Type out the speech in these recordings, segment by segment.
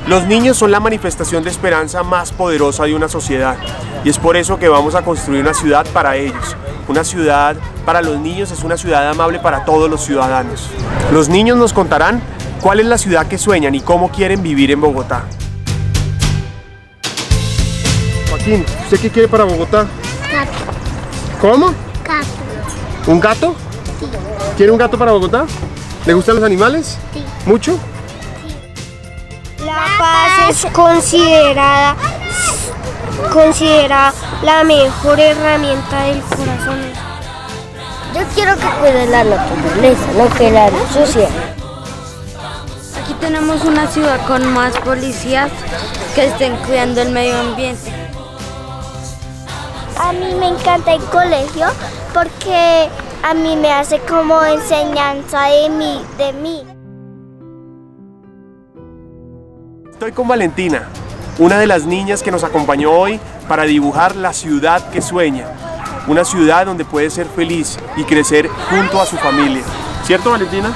Los niños son la manifestación de esperanza más poderosa de una sociedad y es por eso que vamos a construir una ciudad para ellos. Una ciudad para los niños es una ciudad amable para todos los ciudadanos. Los niños nos contarán cuál es la ciudad que sueñan y cómo quieren vivir en Bogotá. Joaquín, ¿usted qué quiere para Bogotá? Gato. ¿Cómo? Gato. ¿Un gato? Sí. ¿Quiere un gato para Bogotá? ¿Le gustan los animales? Sí. ¿Mucho? La paz es considerada la mejor herramienta del corazón. Yo quiero que cuide la naturaleza, no que la ensucie. Aquí tenemos una ciudad con más policías que estén cuidando el medio ambiente. A mí me encanta el colegio porque a mí me hace como enseñanza de mí. Estoy con Valentina, una de las niñas que nos acompañó hoy para dibujar la ciudad que sueña. Una ciudad donde puede ser feliz y crecer junto a su familia. ¿Cierto, Valentina?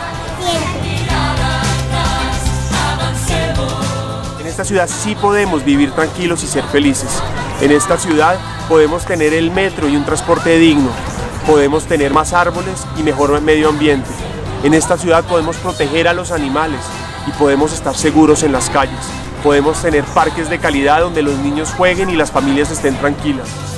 En esta ciudad sí podemos vivir tranquilos y ser felices. En esta ciudad podemos tener el metro y un transporte digno. Podemos tener más árboles y mejor medio ambiente. En esta ciudad podemos proteger a los animales y podemos estar seguros en las calles. Podemos tener parques de calidad donde los niños jueguen y las familias estén tranquilas.